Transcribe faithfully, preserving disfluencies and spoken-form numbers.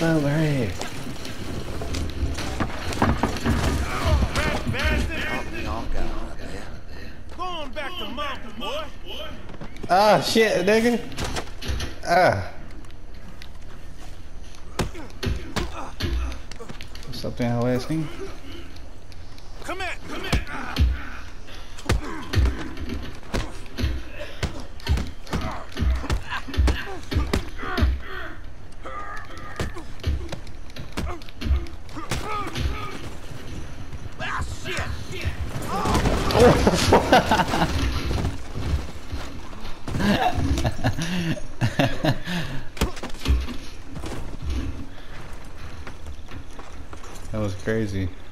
over here. Going back to mountain, boy. Ah, shit, nigga. Ah. What's up, there, last thing? Come here, come here. Ah, shit. That was crazy.